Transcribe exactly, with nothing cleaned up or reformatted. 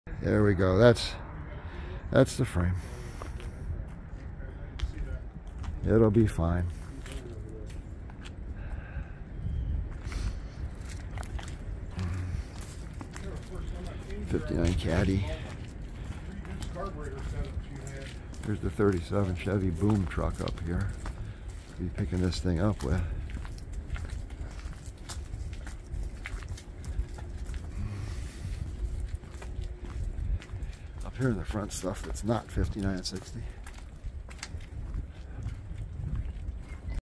There we go. That's that's the frame. It'll be fine. fifty-nine Caddy. Here's the thirty-seven Chevy boom truck up here. Be picking this thing up with. Up here in the front stuff that's not fifty-nine sixty.